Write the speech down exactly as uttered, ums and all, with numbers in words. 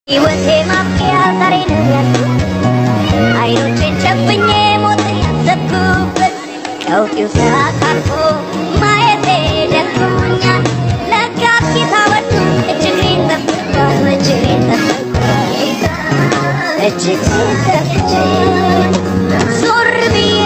ሕይወቴ ማብቂያ ዛሬ ነው ያልኩት አይኖቼን ጨፍኜ ሞትን ያሰብኩበት ቀውጢው ተካርፎ ማየቴ ደክሞኛል ለካ ጌታ ወዶ እጅግሬን ጠብቋል እጅግሬን ጠብቋል እጅግሬን ጠብቋል ዞር ብዬ